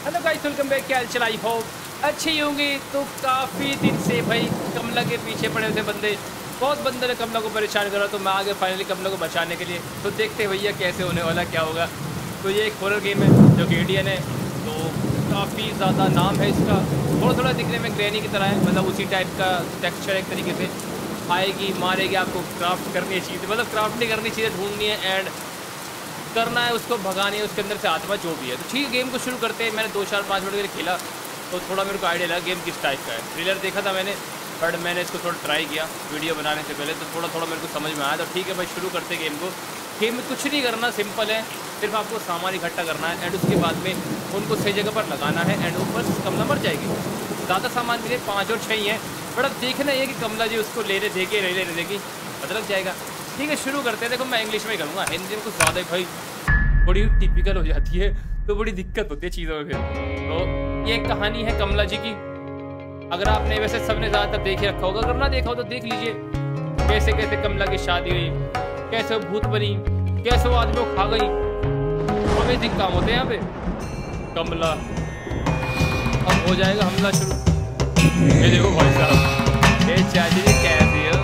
Hello guys, welcome back. क्या हाल I hope अच्छे ही होंगे। तो काफ़ी दिन से भाई कमला के पीछे पड़े थे बंदे, बहुत बंदे ने कमला को परेशान करा, तो मैं आ गया फाइनली कमला को बचाने के लिए। तो देखते हैं भैया कैसे होने वाला, क्या होगा। तो ये एक हॉरर गेम है जो कि इंडियन है, तो काफ़ी ज़्यादा नाम है इसका। थोड़ा थोड़ा दिखने में ग्रैनी की तरह है, मतलब उसी टाइप का टेक्सचर एक तरीके से। आएगी, मारेगी, आपको क्राफ्ट करनी है चीज़ें, मतलब क्राफ्ट नहीं करनी, चीज़ें ढूंढनी है एंड करना है, उसको भगानी है, उसके अंदर से आत्मा जो भी है। तो ठीक है, गेम को शुरू करते हैं। मैंने 2-4-5 मिनट के लिए खेला तो थोड़ा मेरे को आइडिया लगा गेम किस टाइप का है। ट्रेलर देखा था मैंने, बट मैंने इसको थोड़ा ट्राई किया वीडियो बनाने से पहले, तो थोड़ा थोड़ा मेरे को समझ में आया। तो ठीक है भाई, शुरू करते हैं गेम को। गेम में कुछ नहीं करना, सिंपल है, सिर्फ आपको सामान इकट्ठा करना है एंड उसके बाद में उनको सही जगह पर लगाना है एंड ऊपर कमला मर जाएगी। ज़्यादा सामान मिले 5 और 6 ही हैं, बट अब देखना ये कि कमला जी उसको लेने देगी, नहीं लेने देगी, पता लग जाएगा। ठीक है, शुरू करते हैं। देखो मैं इंग्लिश में ही करूँगा, हिंदी में कुछ ज़्यादा ही भाई बड़ी टिपिकल हो जाती है, तो बड़ी दिक्कत होती है चीज़ों में फिर। तो ये कहानी है कमला जी की। अगर आपने, वैसे सबने ज़्यादातर देख ही रखा होगा, अगर ना देखा हो तो देख लीजिए कैसे कैसे कमला की शादी हुई, कैसे वो भूत बनी, कैसे वो आदमी को खा गई। अमेजिंग काम होते हैं यहाँ पे। कमला, अब हो जाएगा हमला शुरू। ये देखो भाई साहब, ये चाची जी कैसी है,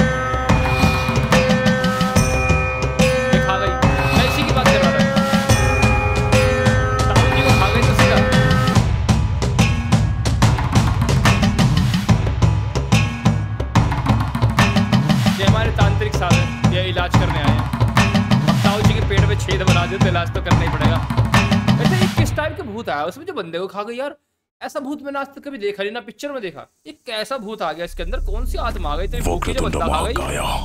ये खा गई। मैं इसी की बात कर रहा था, ताऊ जी को खा गई तो सीधा। ये हमारे तांत्रिक साहब हैं, ये इलाज करने आए हैं। अब ताऊ जी के पेट में छेद बना दिया तो इलाज तो करना ही पड़ेगा। वैसे ये किस टाइप का भूत आया उसमें जो बंदे को खा गई यार? ऐसा भूत मैंने आज तक कभी देखा नहीं, ना पिक्चर में देखा। ये कैसा भूत आ गया इसके अंदर? कौन सी आत्मा आ गई? तो भूखी जो बंदा खा गई।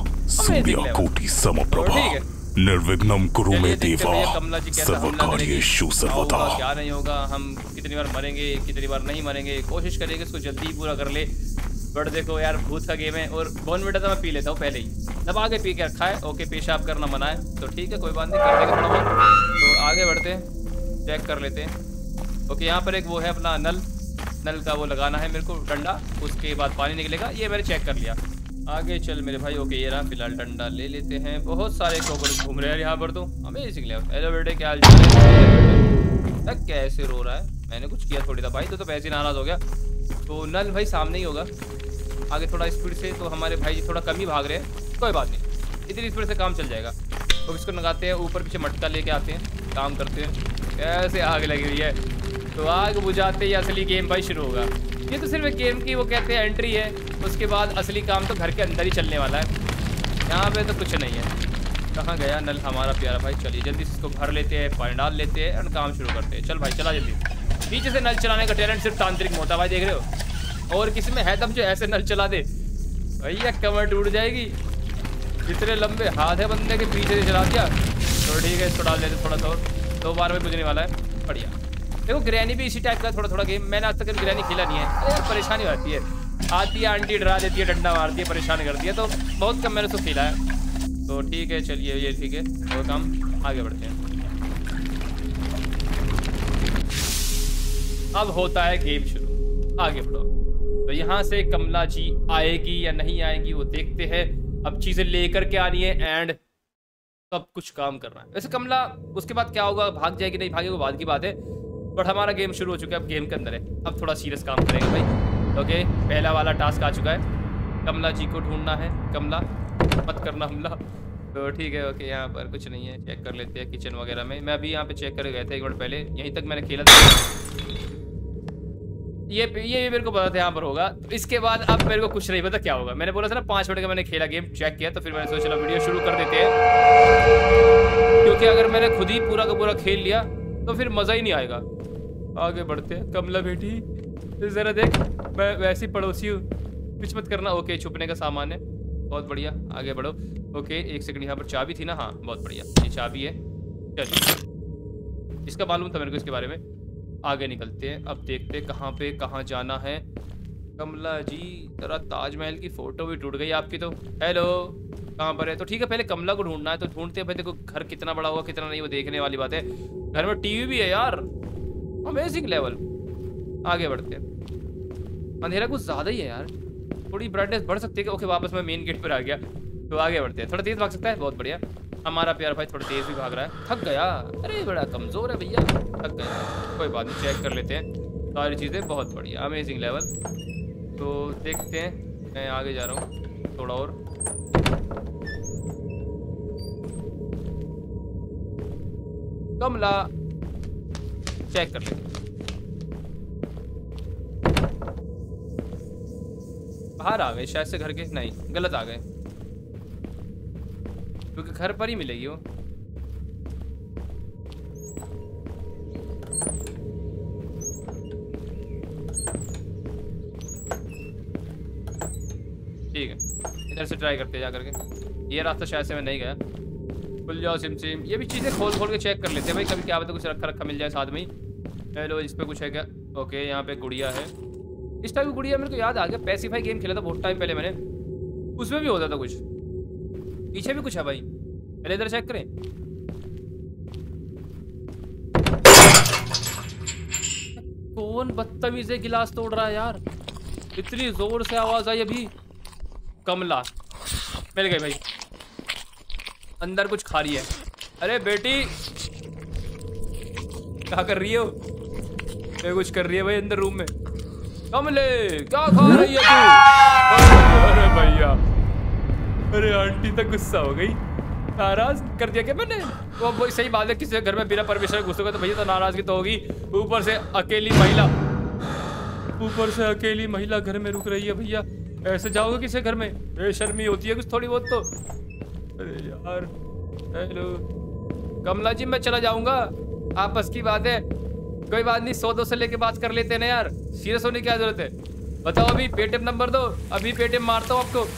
ठीक है, निर्विघ्नं कुरु मे देवा कमला जी कैसा हमला करेगी, सर्वकार्येषु क्या नहीं होगा, हम कितनी बार मरेंगे, कितनी बार नहीं मरेंगे, कोशिश करेंगे इसको जल्दी पूरा कर ले। बट देखो यार, भूत का गेम है और बॉर्नविटा तो मैं पी लेता हूँ पहले ही, तब आगे पी के रखा है। ओके, पेशाब करना मना है, तो ठीक है कोई बात नहीं, कर देंगे थोड़ा बहुत। तो आगे बढ़ते हैं, चेक कर लेते हैं। ओके, यहाँ पर एक वो है अपना नल का वो लगाना है मेरे को, डंडा, उसके बाद पानी निकलेगा, ये मैंने चेक कर लिया। आगे चल मेरे भाई। ओके, ये रहा, फिलहाल डंडा ले लेते हैं। बहुत सारे क्रोकोडाइल घूम रहे हैं यहाँ पर, तो अमेजिंग लेवल। हेलो बेटे, क्या हाल चाल है? कैसे रो रहा है? मैंने कुछ किया थोड़ी था भाई, तो वैसे ही नाराज हो गया। तो नल भाई सामने ही होगा, आगे थोड़ा स्पीड से, तो हमारे भाई जी थोड़ा कम ही भाग रहे हैं, कोई बात नहीं, इतनी स्पीड से काम चल जाएगा। तो इसको लगाते हैं, ऊपर पीछे मटका लेके आते हैं, काम करते हैं। कैसे आग लगी हुई है, तो आग बुझाते ही असली गेम भाई शुरू होगा। ये तो सिर्फ एक गेम की वो कहते हैं एंट्री है, उसके बाद असली काम तो घर के अंदर ही चलने वाला है। यहाँ पे तो कुछ नहीं है। कहाँ गया नल हमारा प्यारा भाई? चलिए जल्दी से इसको भर लेते हैं, पानी डाल लेते हैं और काम शुरू करते हैं। चल भाई चला जल्दी। पीछे से नल चलाने का टैलेंट सिर्फ तांत्रिक में होता है भाई, देख रहे हो? और किसी में है तब जो ऐसे नल चला दे भैया, कमर टूट जाएगी। इतने लंबे हाथ है बंदे के, पीछे से चला दिया। तो ठीक है, इसको डाल देते थोड़ा सा और, 2 बार में बुझने वाला है। बढ़िया। देखो ग्रैनी भी इसी टाइप का थोड़ा थोड़ा गेम, मैंने आज तक कभी ग्रैनी खेला नहीं है। अरे यार परेशानी आती है, आती है आंटी डरा देती है, डंडा मारती है, परेशान करती है, तो बहुत कम मैंने उसको खेला है। तो ठीक है, चलिए ये ठीक है, वो काम आगे बढ़ते हैं। अब होता है गेम शुरू, आगे बढ़ो। तो यहाँ से कमला जी आएगी या नहीं आएगी वो देखते हैं। अब चीजें लेकर के आ रही है एंड सब कुछ काम करना है। वैसे कमला उसके बाद क्या होगा, भाग जाएगी नहीं भागेगी वो बाद की बात है, बट हमारा गेम शुरू हो चुका है, अब गेम के अंदर है। अब थोड़ा सीरियस काम करेंगे भाई। ओके, पहला वाला टास्क आ चुका है, कमला जी को ढूंढना है। कमला मत करना हमला। तो ठीक है, ओके, यहाँ पर कुछ नहीं है, चेक कर लेते हैं किचन वगैरह में। मैं अभी यहाँ पे चेक कर गए थे 1 मिनट पहले, यहीं तक मैंने खेला था। ये मेरे को पता था यहाँ पर होगा। तो इसके बाद अब मेरे को कुछ नहीं पता क्या होगा। मैंने बोला था ना 5 मिनट का मैंने खेला, गेम चेक किया, तो फिर मैंने सोचा चलो वीडियो शुरू कर देते हैं, क्योंकि अगर मैंने खुद ही पूरा का पूरा खेल लिया तो फिर मज़ा ही नहीं आएगा। आगे बढ़ते हैं। कमला बेटी ज़रा देख, मैं वैसे ही पड़ोसी हूँ, कुछ मत करना। ओके, छुपने का सामान है, बहुत बढ़िया, आगे बढ़ो। ओके, 1 सेकंड, यहाँ पर चाबी थी ना? हाँ, बहुत बढ़िया, ये चाबी है। चलिए, इसका मालूम था मेरे को इसके बारे में। आगे निकलते हैं, अब देखते हैं कहाँ पे कहाँ जाना है। कमला जी जरा, ताजमहल की फ़ोटो भी टूट गई आपकी तो। हेलो, कहाँ पर है? तो ठीक है, पहले कमला को ढूंढना है, तो ढूंढते हैं भाई। देखो घर कितना बड़ा हुआ कितना नहीं, वो देखने वाली बात है। घर में टीवी भी है यार, अमेजिंग लेवल। आगे बढ़ते हैं। अंधेरा कुछ ज़्यादा ही है यार, थोड़ी ब्राइटनेस बढ़ सकती है। ओके, वापस मैं मेन गेट पर आ गया। तो आगे बढ़ते हैं, थोड़ा तेज भाग सकता है, बहुत बढ़िया। हमारा प्यार भाई थोड़ा तेज भी भाग रहा है, थक गया। अरे बड़ा कमजोर है भैया, थक गया। कोई बात नहीं, चेक कर लेते हैं सारी चीज़ें। बहुत बढ़िया, अमेजिंग लेवल। तो देखते हैं, मैं आगे जा रहा हूँ थोड़ा और। कमला चेक कर लेते, बाहर आ गए शायद से घर के, नहीं गलत आ गए, क्योंकि घर पर ही मिलेगी वो। ठीक है, इधर से ट्राई करते जा करके। ये रास्ता शायद से मैं नहीं गया। खुल जाओ सिम। ये भी चीज़ें खोल खोल के चेक कर लेते हैं भाई, कभी क्या पता कुछ रखा रखा मिल जाए साथ में ही। हेलो, इस पे कुछ है क्या? ओके, यहाँ पे गुड़िया है। इस टाइप की गुड़िया मेरे को याद आ गया, पैसिफाई गेम खेला था बहुत टाइम पहले मैंने, उसमें भी होता था कुछ। पीछे भी कुछ है भाई, पहले इधर चेक करें। कौन बदतमीज है गिलास तोड़ रहा है यार, इतनी जोर से आवाज आई अभी। कमला मिल गई भाई, अंदर कुछ खा रही है। अरे बेटी क्या कर रही हो? ये कुछ कर रही है भाई अंदर रूम में। कमले क्या खा रही है तू? अरे भैया, अरे आंटी तक गुस्सा हो गई, नाराज कर दिया क्या मैंने? वो वही सही बात है, किसी के घर में बिना परमिशन घुसोगे तो भैया तो नाराजगी तो होगी। ऊपर से अकेली महिला घर में रुक रही है भैया, ऐसे जाओगे किसी घर में? बेशर्मी होती है कुछ थोड़ी बहुत तो। अरे यार, हेलो कमला जी, मैं चला जाऊंगा, आपस की बात है, कोई बात नहीं, 100-200 लेके बात कर लेते हैं ना यार, सीरियस होने की क्या जरूरत है? बताओ अभी पेटीएम नंबर दो, अभी पेटीएम मारता हूँ आपको।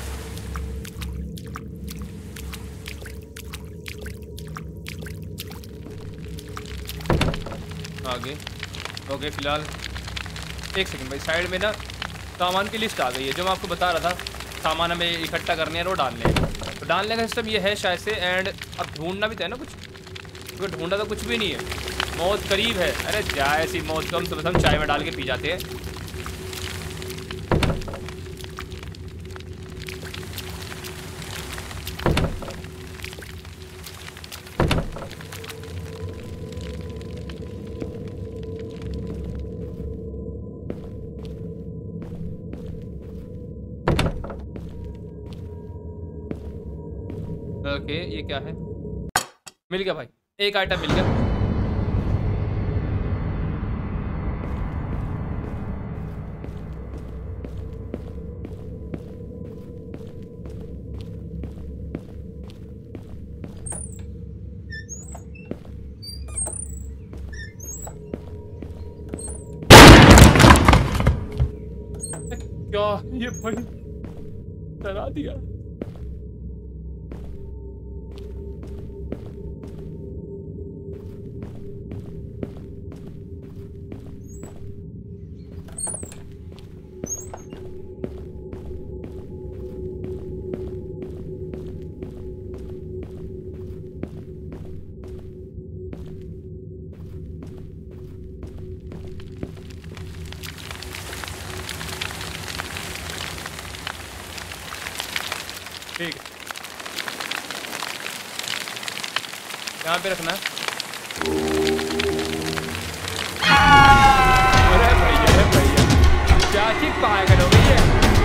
आगे ओके, फिलहाल एक सेकंड भाई, साइड में ना सामान की लिस्ट आ गई है, जो मैं आपको बता रहा था सामान हमें इकट्ठा करने हैं और डालने हैं। तो डालने का सिस्टम ये है शायद से, एंड अब ढूंढना भी था ना कुछ, क्योंकि ढूंढा तो कुछ भी नहीं है, मौत करीब है। अरे जाए ऐसी मौत कम से कम चाय में डाल के पी जाते हैं। ओके, ये क्या है? मिल गया भाई, एक आइटम मिल गया। क्या ये भाई डरा दिया। ठीक है, यहाँ पे रखना। अरे भैया क्या चीज पाया करोगे ये?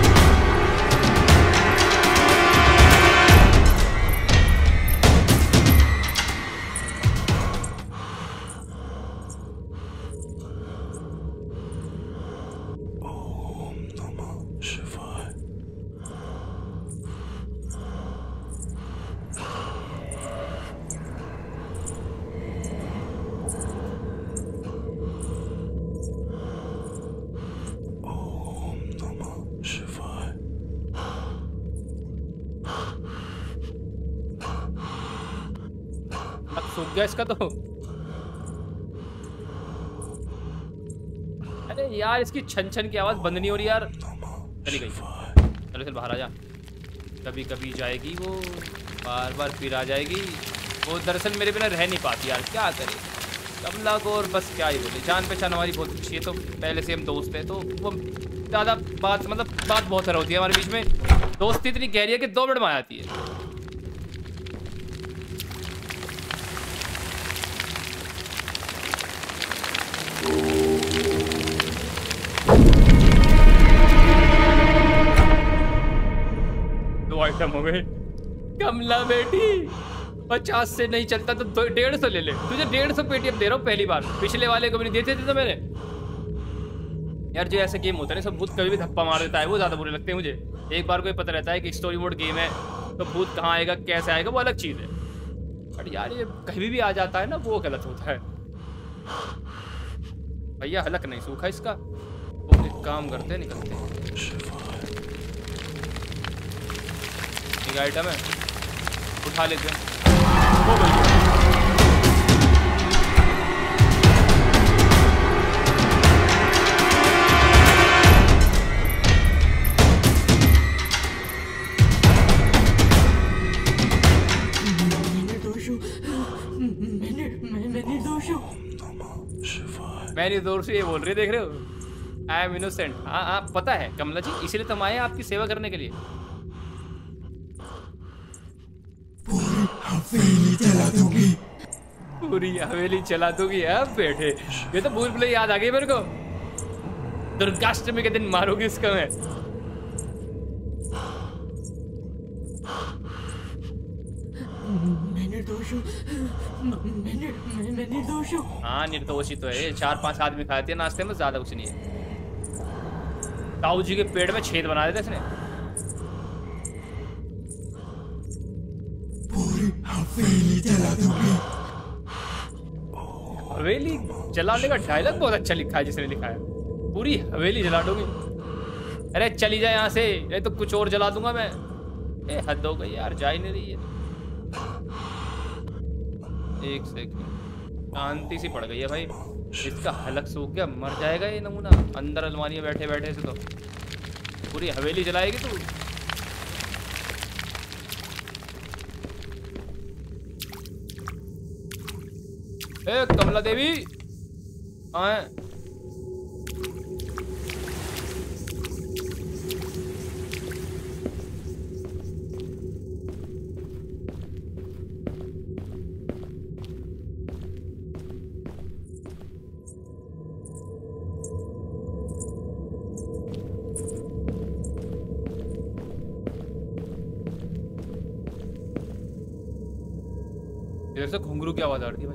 सूख गया इसका तो। अरे यार, इसकी छन छन की आवाज बंद नहीं हो रही यार। चली गई, चलो चल बाहर आ जा। कभी कभी जाएगी वो, बार बार फिर आ जाएगी वो। दरअसल मेरे बिना रह नहीं पाती यार, क्या करे कमला को। और बस क्या ही बोले, जान पहचान हमारी बहुत अच्छी है, तो पहले से हम दोस्त हैं, तो वो ज़्यादा बात बात बहुत सारा होती है हमारे बीच में। दोस्ती इतनी गहरी है कि 2 मिनट में आ जाती है। खत्म हो गए। कमला बेटी 50 से नहीं चलता तो 150 ले ले। तुझे 150 पेटी अब दे रहा हूँ पहली बार, पिछले वाले को भी नहीं देते थे तो मैंने। यार जो ऐसा गेम होता है ना, सब भूत कभी भी धप्पा मार देता है, वो ज्यादा बुरे लगते हैं मुझे। एक बार को ही पता रहता है कि स्टोरी मोड गेम है तो भूत कहाँ आएगा कैसे आएगा वो अलग चीज है, बट यार ये कहीं भी आ जाता है ना वो गलत होता है। भैया हलक नहीं सूखा इसका, वो एक काम करते निकलते हैं। एक आइटम है उठा लेते हैं। ओ भैया मैं निर्दोष ये बोल रही, देख रहे हो, आई एम इनोसेंट। हाँ हाँ पता है कमला जी, इसीलिए तो हम आए हैं आपकी सेवा करने के लिए। पूरी हवेली जला दूंगी। पूरी हवेली चला दूंगी। अब बैठे ये तो भूल भुलैया याद आ गई मेरे को। दुर्गाष्टमी के दिन मारोगी इसका मैं। हाँ निर्दोषी तो है, 4-5 आदमी खाते हैं नाश्ते में, ज्यादा कुछ नहीं है। ताऊ जी के पेट में छेद बना देता इसने। पूरी हवेली जला दूंगी। हवेली जलाने का डायलॉग बहुत अच्छा लिखा है जिसने लिखा है, पूरी हवेली जला दूंगी। अरे चली जाए यहाँ से, नहीं तो कुछ और जला दूंगा मैं। ए हद हो गई यार, जा ही नहीं रही है। एक सेकंड, शांति सी पड़ गई है भाई। इसका हलक सूख गया, मर जाएगा ये नमूना अंदर अलमारी में बैठे बैठे से। तो पूरी हवेली जलाएगी तू। ए कमला देवी हाँ इधर से घुंघरू की आवाज आ रही है भाई।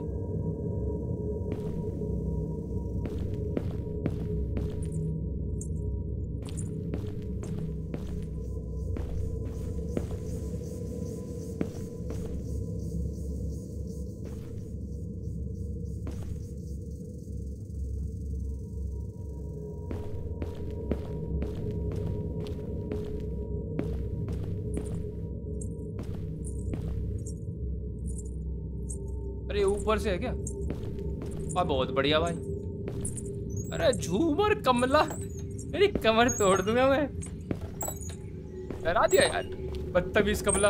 अरे ऊपर से है क्या? बहुत बढ़िया भाई। अरे झूमर कमला, मेरी कमर तोड़ दूंगा मैं। डरा दिया यार बदतमीज कमला।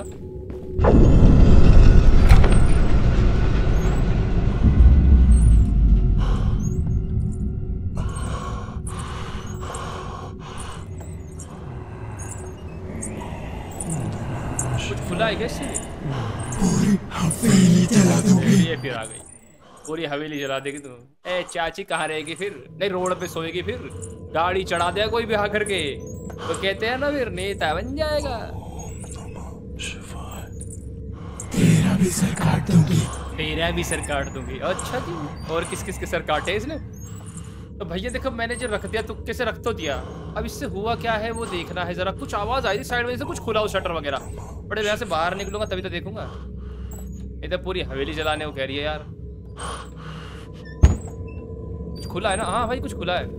कुछ खुला है क्या इससे? पूरी हवेली जला दूंगी। ये फिर आ गई, पूरी हवेली जला देगी तू। ए चाची कहाँ रहेगी फिर? नहीं रोड पे सोएगी फिर? गाड़ी चढ़ा दिया कोई ब्याह करके तो कहते हैं ना फिर नेता बन जाएगा। तेरा भी सर काट दूंगी। तेरा भी सर काट दूंगी। अच्छा जी, और किस किस के सर काटे इसने? तो भैया देखो मैंने जो रख दिया तुक्के से रख तो दिया, अब इससे हुआ क्या है वो देखना है जरा। कुछ आवाज आई थी साइड में से, कुछ खुला हो शटर वगैरह। बड़े यहाँ से बाहर निकलूंगा तभी तो देखूंगा। इधर पूरी हवेली जलाने को कह रही है यार। कुछ खुला है ना? हाँ भाई कुछ खुला है।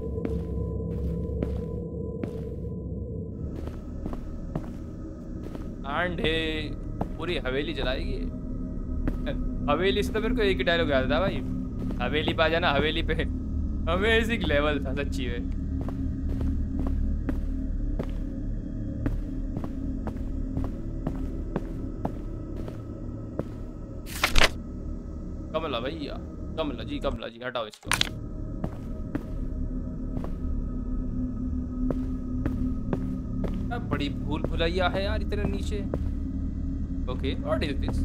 आंधे पूरी हवेली जलाएगी। हवेली से तो मेरे को एक ही डायलॉग याद था भाई, हवेली पे आ जाना हवेली पे। अमेजिंग लेवल था सच्ची में। कमला भैया, कमला जी हटाओ इसको। बड़ी भूल भुलैया है यार इतने नीचे। Okay what is this?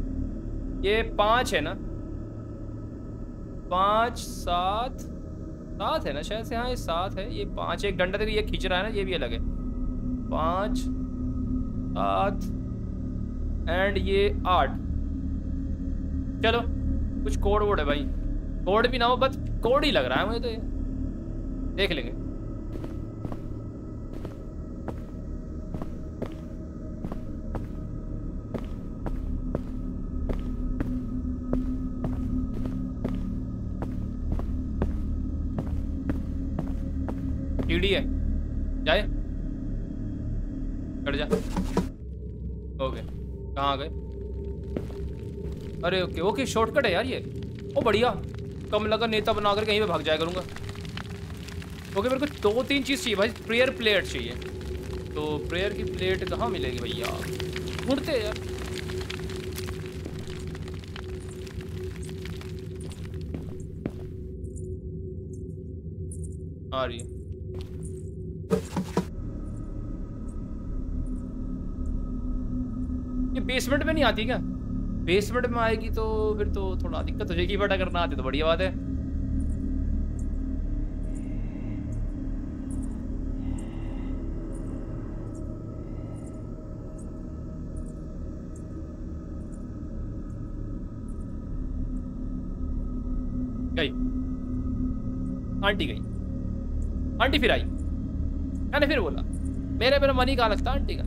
ये 5 है ना? 5, 7, 7 है ना शायद से। हाँ ये 7 है, ये 5 एक डंडा देखो ये खींच रहा है ना, ये भी अलग है। 5 7 एंड ये 8। चलो कुछ कोड वोड है भाई, कोड भी ना हो, बस कोड ही लग रहा है मुझे तो ये। देख लेंगे। टीडी है, जाए कट जा। ओके कहाँ आ गए? अरे ओके ओके शॉर्टकट है यार ये। ओ बढ़िया, कम लगा नेता बना कर कहीं पे भाग जाया करूँगा। ओके मेरे को 2-3 चीज़ चाहिए भाई। प्रेयर प्लेट चाहिए, तो प्रेयर की प्लेट कहाँ मिलेगी भैया? ढूंढते यार। आ रही है। ये बेसमेंट में नहीं आती क्या? बेसमेंट में आएगी तो फिर तो थोड़ा दिक्कत हो जाएगी, बट अगर ना आती तो बढ़िया बात है। गई आंटी, गई आंटी, फिर आई। मैंने फिर बोला मेरे मेरा मन ही कहाँ लगता आंटी का।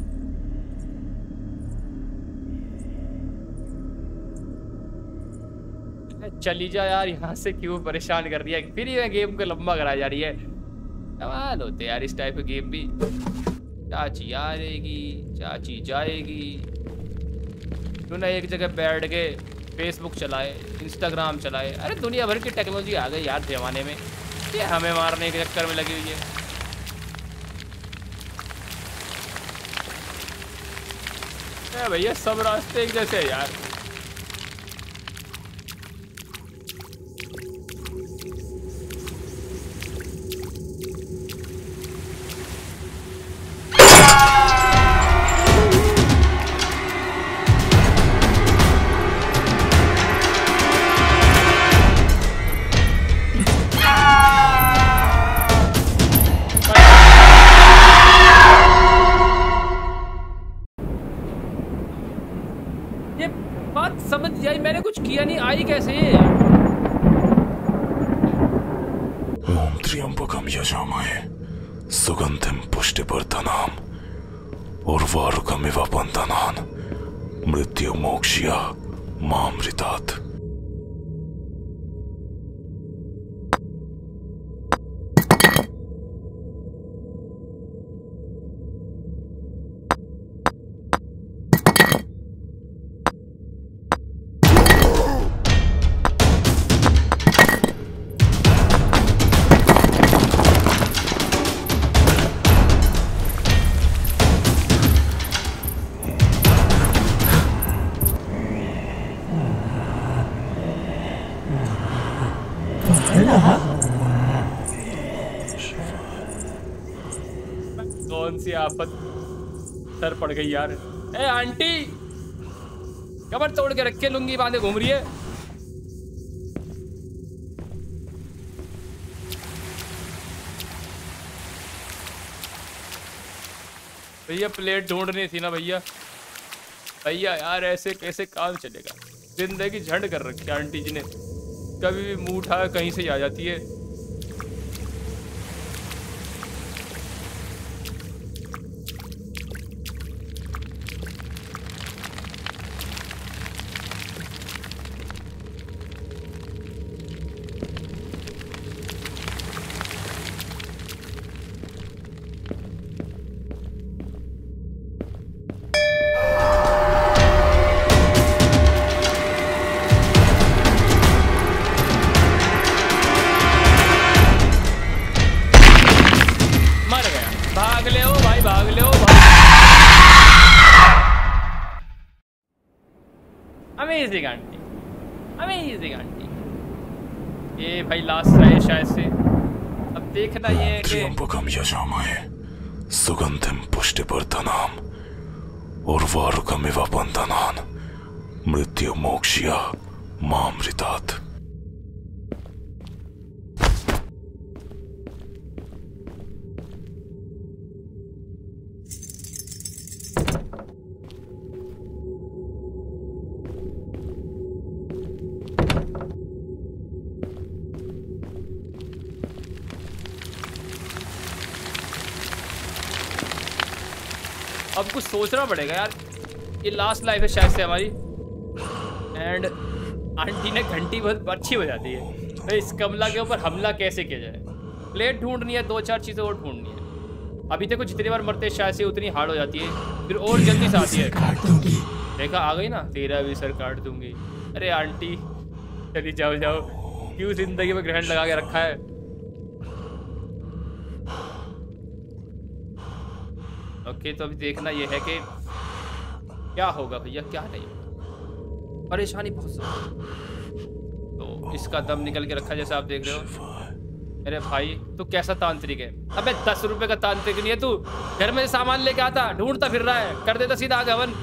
चली जा यार यहाँ से, क्यों परेशान कर दिया फिर ये गेम को लंबा करा जा रही है। कमाल होते यार इस टाइप के गेम भी। चाची आएगी चाची जाएगी, क्यों ना एक जगह बैठ के फेसबुक चलाए, इंस्टाग्राम चलाए। अरे दुनिया भर की टेक्नोलॉजी आ गई यार जमाने में, ये हमें मारने के चक्कर में लगी हुई है। भैया सब रास्ते एक जैसे है यार। समझ जाए मैंने कुछ किया नहीं, आई कैसे? ओम त्र्यंबकम यजामहे सुगंधिम पुष्टिवर्धनम् उर्वारुकमिव बन्धनान् मृत्युमोक्ष्य मामृतात्। कौन सी आफत सर पड़ गई यार। ए आंटी कमर तोड़ के रखे, लुंगी बांधे घूम रही है। भैया प्लेट ढूंढनी थी ना भैया। भैया यार ऐसे कैसे काम चलेगा? जिंदगी झंड कर रखी है आंटी जी ने, कभी भी मुंह उठा कहीं से आ जाती है। Amazing aunty, amazing aunty. ये भाई लास्ट है शायद से। अब देखना ये है कि त्र्यंबकम यजामहे सुगंधिम पुष्टिवर्धनम् उर्वारुकमिव बन्धनान् मृत्युमोक्ष्य मामृतात्। अब कुछ सोचना पड़ेगा यार। ये लास्ट लाइफ है शायद से हमारी। एंड आंटी ने घंटी बहुत अच्छी बजाती है। तो इस कमला के ऊपर हमला कैसे किया जाए? प्लेट ढूंढनी है, 2-4 चीज़ें और ढूंढनी है। अभी देखो जितनी बार मरते हैं शायद से उतनी हार्ड हो जाती है, फिर और जल्दी से आती है। देखा आ गई ना, तेरा भी सर काट दूंगी। अरे आंटी चली जाओ जाओ, क्यों जिंदगी में ग्रहण लगा के रखा है। ओके तो अभी देखना ये है कि क्या होगा भैया, क्या नहीं होगा। परेशानी बहुत ज्यादा। तो इसका दम निकल के रखा जैसा आप देख रहे हो। अरे भाई तू कैसा तांत्रिक है? अबे 10 रुपए का तांत्रिक नहीं है तू। घर में सामान लेके आता, ढूंढता फिर रहा है। कर देता सीधा आगे हवन।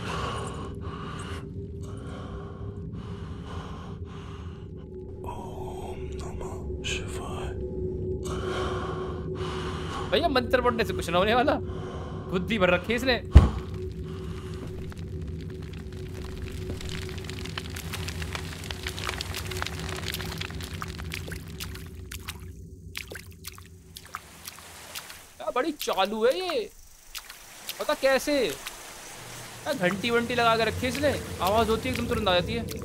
भैया मंत्र पढ़ने से कुछ ना होने वाला, बुद्धि भर रखी है इसने। बड़ी चालू है ये, पता कैसे? घंटी वंटी लगा के रखी है इसने, आवाज होती है एकदम तुरंत आ जाती है।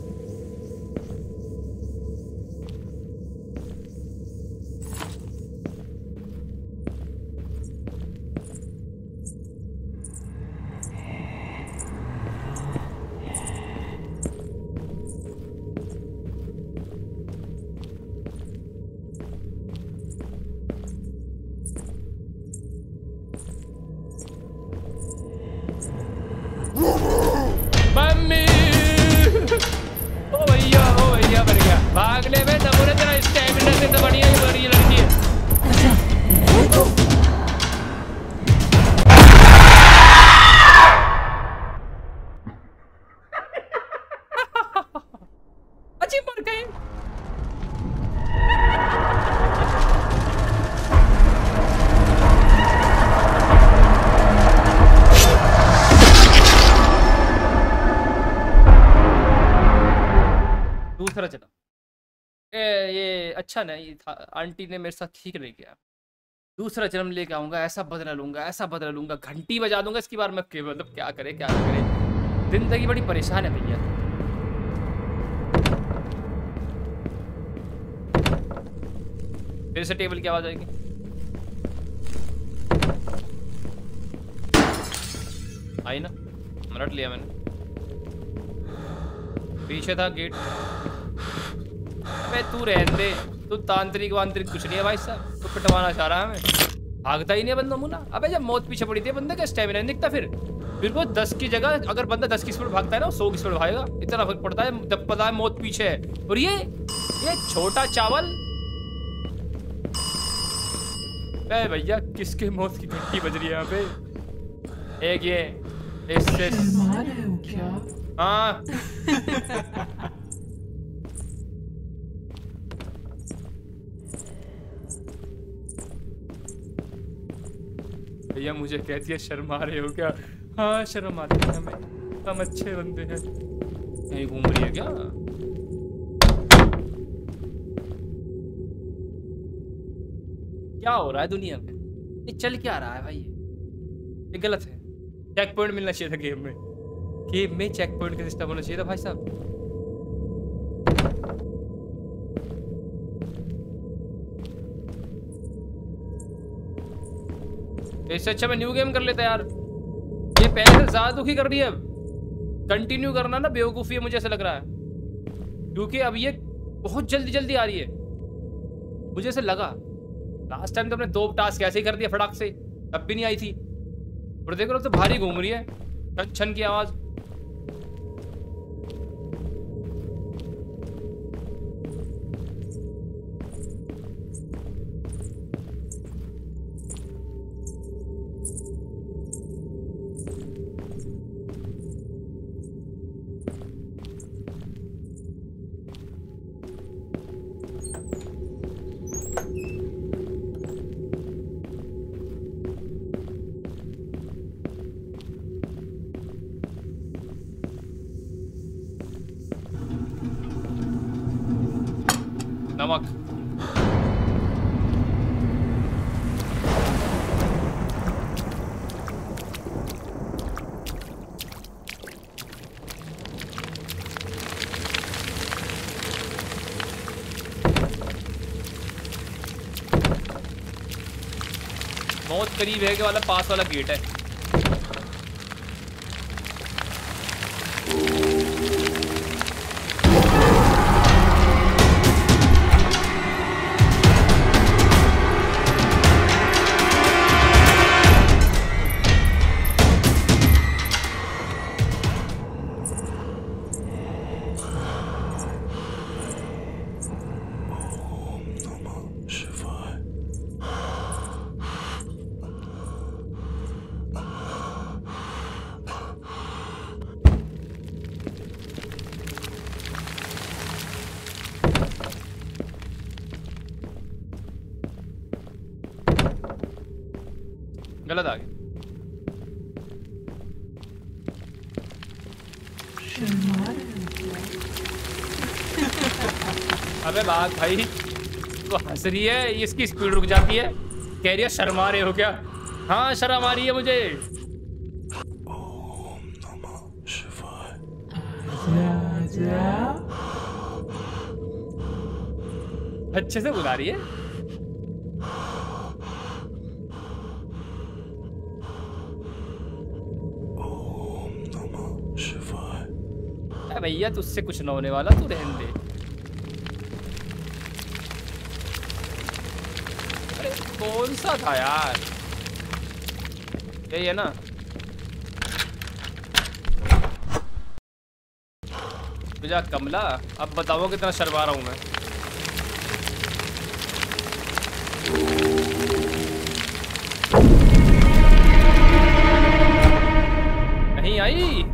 भागने में तबूरे तेरा स्टैमिना से तो बढ़िया ही बड़ी लड़की है। अच्छी मर गई। दूसरा चला। ये अच्छा नहीं था, आंटी ने मेरे साथ ठीक नहीं किया। दूसरा जन्म लेके आऊंगा, ऐसा बदला लूंगा, ऐसा बदला लूंगा, घंटी बजा दूंगा इसकी बार में। मतलब क्या करे क्या ना करे, जिंदगी बड़ी परेशान है भैया। फिर से टेबल की आवाज आएगी। आई ना, मरट लिया मैंने। पीछे था गेट। अबे तू रहने दे, तू तांत्रिक वांत्रिक कुछ नहीं है भाई साहब, तू पिटवाना चाह रहा है हमें। भागता ही नहीं बंदा मुन्ना। अबे जब मौत पीछे पड़ी थी बंदा का स्टेमिना नहीं दिखता। फिर वो 10 की जगह अगर बंदा 10 की स्पीड भागता है ना, 100 की स्पीड भागेगा। इतना फर्क पड़ता है जब पता है मौत पीछे है। और ये छोटा चावल। अरे भैया किसके मौत की घंटी बज रही है यहाँ पे? एक ये इससे हाँ भैया मुझे कहती है शर्मा रहे हो क्या? हाँ शर्म आती है हमें, हम अच्छे बंदे हैं। यहीं घूम रही है क्या? क्या हो रहा है दुनिया में? ये चल क्या रहा है भाई? ये गलत है। चेक पॉइंट मिलना चाहिए था गेम में। गेम में चेक पॉइंट का सिस्टम होना चाहिए था भाई साहब। इससे अच्छा मैं न्यू गेम कर लेता यार। ये पहले से ज्यादा दुखी कर रही है। अब कंटिन्यू करना ना बेवकूफी है, मुझे ऐसा लग रहा है, क्योंकि अब ये बहुत जल्दी जल्दी आ रही है। मुझे ऐसा लगा लास्ट टाइम तो अपने 2 टास्क ऐसे ही कर दिया फटाक से, तब भी नहीं आई थी। और देखो तो भारी घूम रही है, छन छन की आवाज। नमक बहुत करीब है कि वाला पास वाला गेट है। गलत आ गया। अबे बात भाई वो हंस रही है, इसकी स्पीड रुक जाती है, कह रही है शर्मा रहे हो क्या? हाँ शर्म आ रही है मुझे। ओम नमः शिवाय। अच्छे से बुला रही है। ओम नमः शिवाय। भैया तुझसे कुछ न होने वाला, तू रहने दे। अरे कौन सा था यार? यही है ना? तुझा कमला, अब बताओ कितना शर्मा रहा हूं मैं। नहीं आई।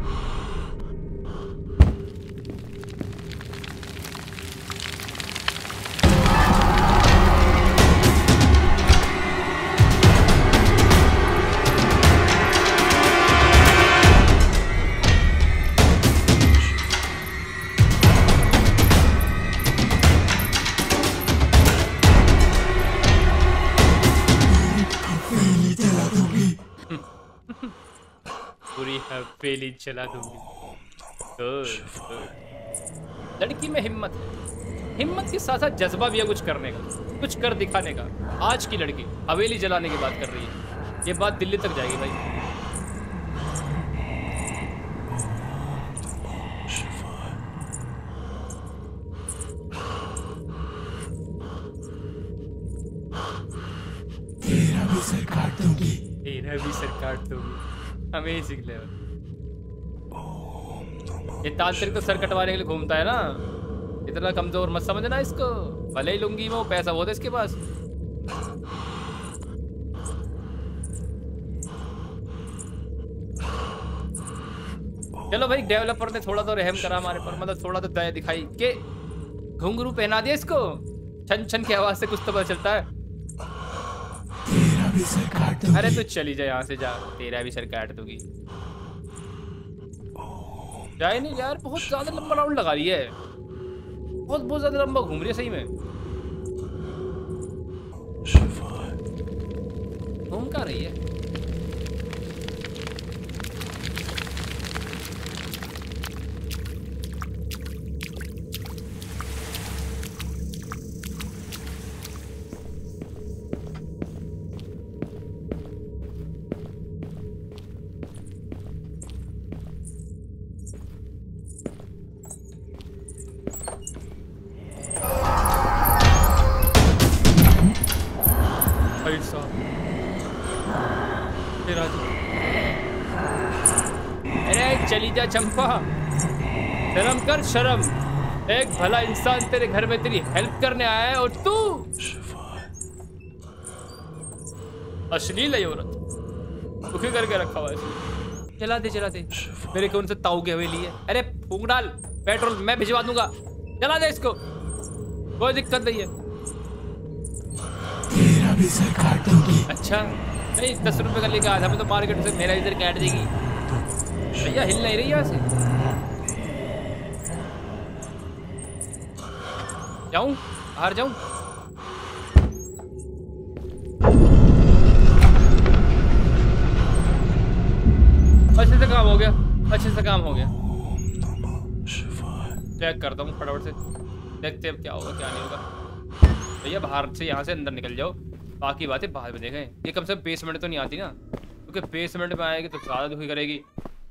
हवेली चला दूंगी। लड़की में हिम्मत है, हिम्मत के साथ साथ जज्बा भी है कुछ करने का, कुछ कर दिखाने का। आज की लड़की हवेली जलाने की बात कर रही है, ये बात दिल्ली तक जाएगी भाई। तेरा भी सर काट दूंगी, तेरा भी सर काट दूंगी। Amazing level. ये तांत्रिक तो सर कटवाने के लिए घूमता है ना, इतना कमजोर मत समझना इसको। भले ही लूंगी वो पैसा बहुत है इसके पास। चलो भाई, डेवलपर ने थोड़ा तो रहम करा हमारे पर, मतलब थोड़ा तो दया दिखाई के घुंघरू पहना दिया इसको। छन छन की आवाज से कुछ तो पता चलता है। तेरा भी सर काट दूंगी। अरे तू चली जा यहाँ से, जा, तेरा भी सर काट दूंगी। जाए नहीं यार, बहुत ज्यादा लंबा राउंड लगा रही है, बहुत ज्यादा लंबा घूम रही है सही में। घूम कहाँ रही है? चली जा चंपा, शर्म कर शर्म। एक भला इंसान तेरे घर में तेरी हेल्प करने आया है और तू अश्लील है औरत, दुखी करके रखा हुआ है। चला दे मेरे कौन से ताऊ की हवेली है? अरे फूंक डाल पेट्रोल, मैं भिजवा दूंगा, चला दे इसको, कोई दिक्कत नहीं है। तेरा भी सर काट दूंगी। अच्छा नहीं, 10 रुपए का लेके आया था मैं तो मार्केट से, मेरा इधर काट देगी। भैया हिल नहीं रही यहाँ से, जाऊं बाहर जाऊं? अच्छे से काम हो गया, अच्छे से काम हो गया। चेक करता हूँ फटाफट से, देखते अब क्या होगा क्या नहीं होगा। भैया बाहर से यहाँ से अंदर निकल जाओ, बाकी बातें बाद में देखें। ये कम से कम बेसमेंट तो नहीं आती ना, क्योंकि बेसमेंट में आएगी तो ज़्यादा दुखी करेगी।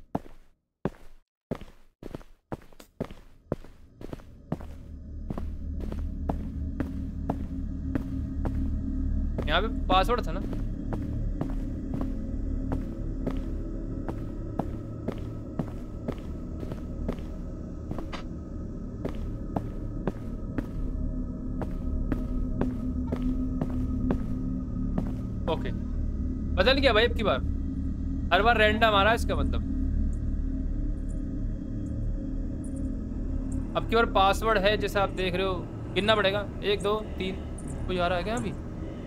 यहाँ पे पासवर्ड था ना? ओके, बदल गया भाई अब की बार। हर बार रैंडम आ रहा है इसका मतलब। अब की बार पासवर्ड है जैसा आप देख रहे हो, गिनना पड़ेगा 1 2 3। कोई आ रहा है क्या अभी?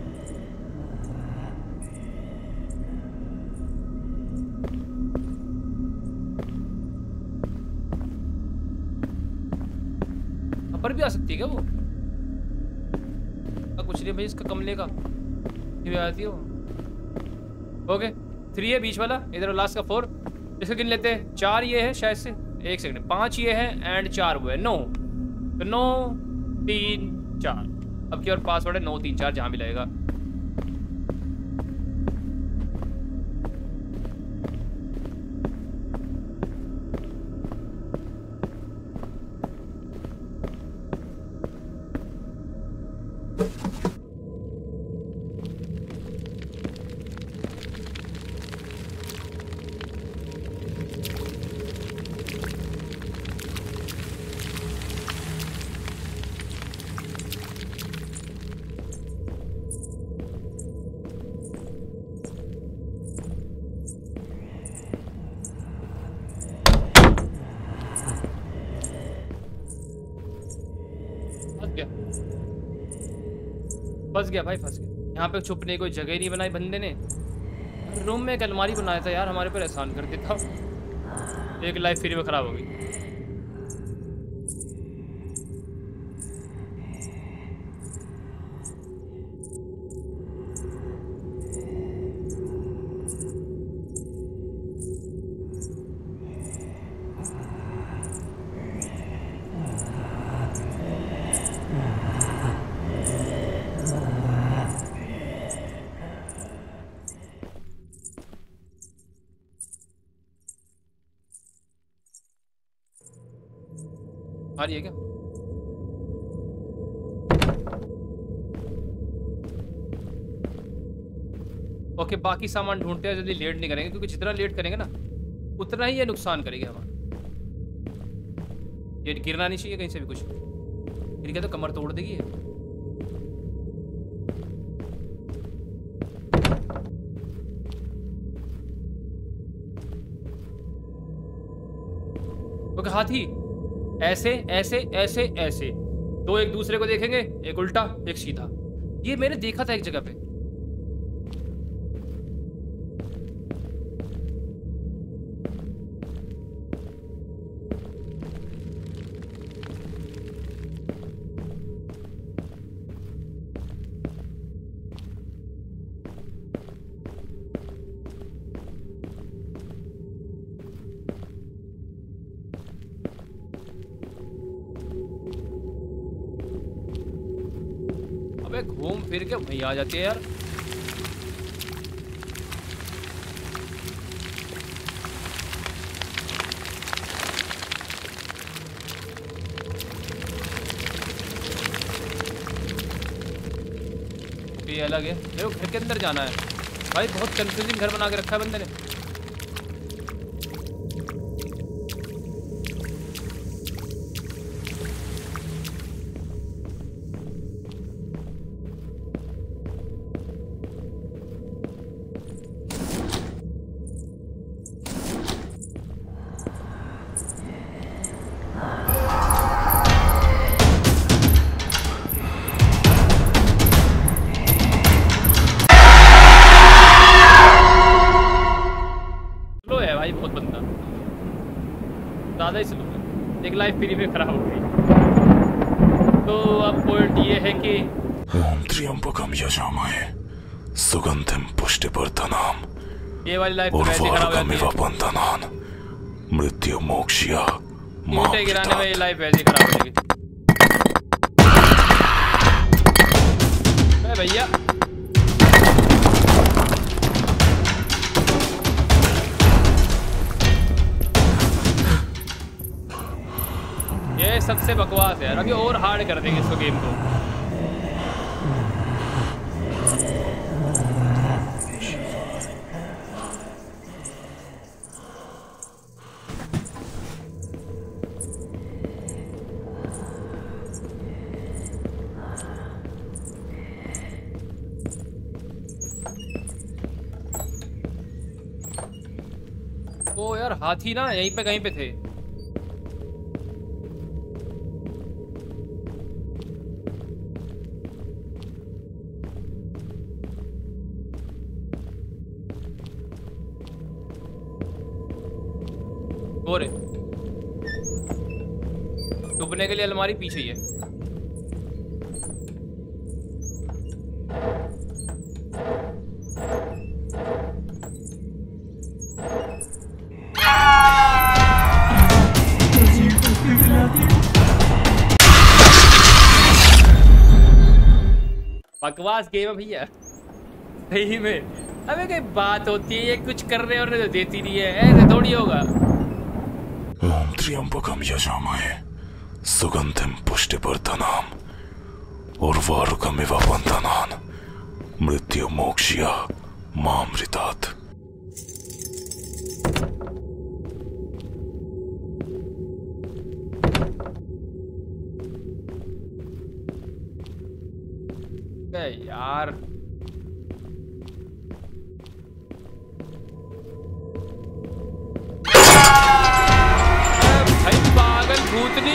पर भी आ सकती है क्या वो? कुछ नहीं भाई, इसका कमले का ये आती है वो। ओके 3 है बीच वाला, इधर लास्ट का 4। इसका गिन लेते हैं। 4 ये है शायद से, 1 सेकंड, 5 ये है एंड 4 वो है 9। तो 9 3 4। अब की और पासवर्ड है 9 3 4 जहां भी लगेगा। फंस गया भाई, फंस गया। यहाँ पे छुपने की कोई जगह ही नहीं बनाई बंदे ने। रूम में एक अलमारी बनाया था यार, हमारे पर एहसान कर देता। एक लाइफ फ्री में खराब हो गई। आ रही है क्या? ओके, बाकी सामान ढूंढते हैं, जल्दी लेट नहीं करेंगे, क्योंकि जितना लेट करेंगे ना उतना ही ये नुकसान करेगी हमारा। ये गिरना नहीं चाहिए कहीं से भी, कुछ गिर गया तो कमर तोड़ देगी ये। ओके, हाथी ऐसे ऐसे ऐसे ऐसे, 2 एक दूसरे को देखेंगे, एक उल्टा एक सीधा। ये मैंने देखा था एक जगह पे। घूम फिर के वहीं आ जाती है यार। ये अलग है, मेरे को घर के अंदर जाना है भाई। बहुत कंफ्यूजिंग घर बना के रखा है बंदे ने। एक लाइफ फ्री में खराब हो गई। तो अब पॉइंट ये है कि ओम त्र्यंबकम यजामहे सुगंधिम पुष्टिवर्धनम ये वाली लाइफ तो वैसे खराब हो जाती है। मृत्यु मोक्षया मोटे गिराने में ये लाइफ वैसे खराब हो जाएगी। भैया सबसे बकवास है यार। अभी और हार्ड कर देंगे इसको गेम को। ओ यार हाथी ना यहीं पे कहीं पे थे। और छुपने के लिए अलमारी पीछे ही है। बकवास गेम है भैया सही में। अबे कोई बात होती है, ये कुछ कर रहे और तो देती नहीं है, ऐसे थोड़ी होगा। ओम त्र्यंबकम यजामहे सुगंधिम पुष्टिवर्धनम् उर्वारुकमिव बन्धनान् मृत्युमोक्ष्य मामृतात्। यार भाई पागल भूतनी।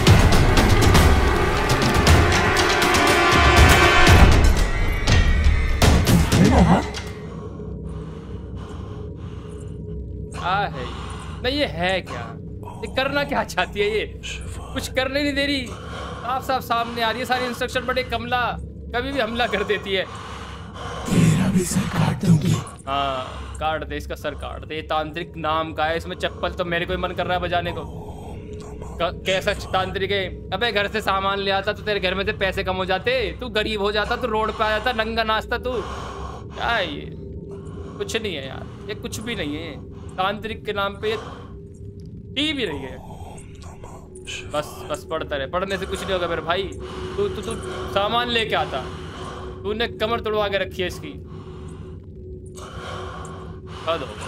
है नहीं, ये है क्या? ये करना क्या चाहती है? ये कुछ करने नहीं दे रही, साफ साफ सामने आ रही है सारी इंस्ट्रक्शन। बड़े कमला कभी भी हमला कर देती है। तेरा भी सर काट दूंगी। हाँ काट दे, इसका सर काट दे। तांत्रिक नाम का है, इसमें चप्पल तो मेरे को ही मन कर रहा है बजाने को। कैसा तांत्रिक है? अबे घर से सामान ले आता तो तेरे घर में से पैसे कम हो जाते, तू गरीब हो जाता, तू रोड पे आ जाता, नंगा नाचता तू। क्या है ये? कुछ नहीं है यार, ये कुछ भी नहीं है। तांत्रिक के नाम पे ये भी नहीं है। बस बस पढ़ता रहे, पढ़ने से कुछ नहीं होगा मेरे भाई। तू तू तू सामान लेके आता, तूने कमर तोड़वा के रखी है इसकी। हद हो।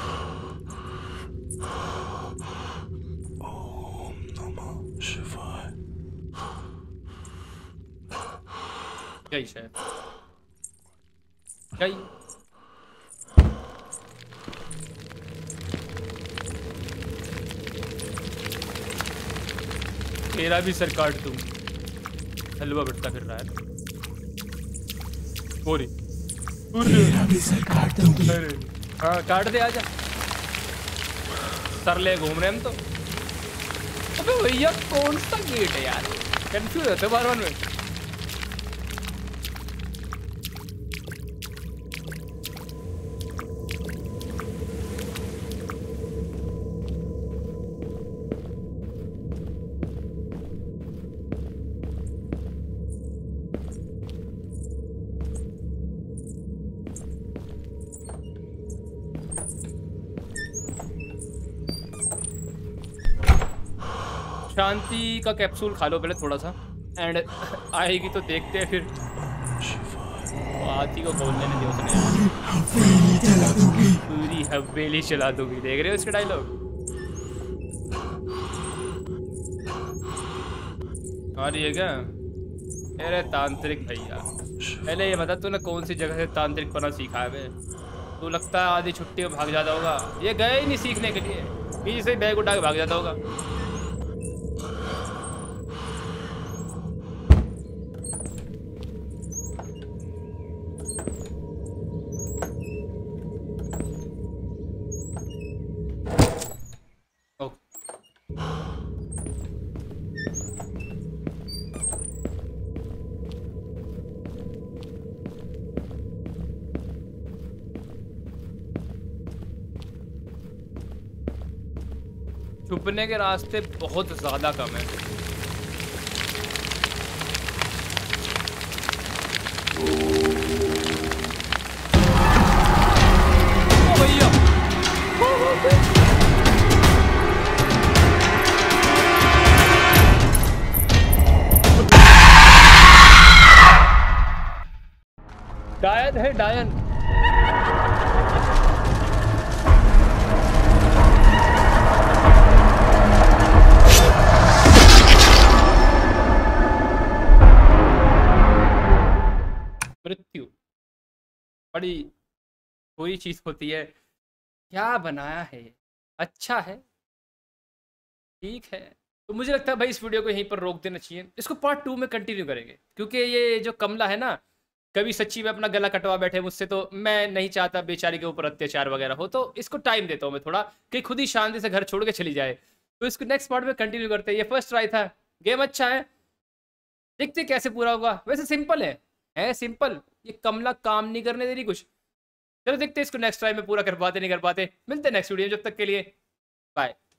गई शायद, गई। तेरा भी सर काट दूं। हलवा बढ़ता फिर रहा है। बोरी तेरा भी सर काट दूंगी। हाँ काट दे, आजा। सर ले घूम रहे हम तो। अबे भैया कौन सा गेट है यार? कंफ्यूज होते बार बार में। शांति का कैप्सूल खा लो पहले थोड़ा सा, एंड आएगी तो देखते हैं फिर। हाथी को बोलने नहीं दिया उसने। हवेली जला दूंगी। पूरी हवेली चला दूंगी। देख रहे हो इसके डायलॉग? और ये क्या? अरे तांत्रिक भैया, पहले ये बता तूने कौन सी जगह से तांत्रिक पना सीखा है बे? तू लगता है आधी छुट्टी में भाग जाता होगा। ये गए ही नहीं सीखने के लिए, पीछे से बैग उठा के भाग जाता होगा। छुपने के रास्ते बहुत ज्यादा कम है। ओ भैया डायन है डायन। मृत्यु बड़ी बुरी चीज होती है। क्या बनाया है, अच्छा है, ठीक है। तो मुझे लगता है भाई इस वीडियो को यहीं पर रोक देना चाहिए, इसको पार्ट 2 में कंटिन्यू करेंगे, क्योंकि ये जो कमला है ना, कभी सच्ची में अपना गला कटवा बैठे मुझसे, तो मैं नहीं चाहता बेचारी के ऊपर अत्याचार वगैरह हो। तो इसको टाइम देता हूँ मैं थोड़ा, कि खुद ही शांति से घर छोड़ के चली जाए। तो इसको नेक्स्ट पार्ट में कंटिन्यू करते हैं। ये फर्स्ट ट्राई था, गेम अच्छा है, देखते कैसे पूरा होगा। वैसे सिंपल है सिंपल। ये कमला काम नहीं करने दे रही कुछ। चलो देखते हैं इसको नेक्स्ट ट्राई में पूरा कर पाते नहीं कर पाते। मिलते हैं नेक्स्ट वीडियो, जब तक के लिए बाय।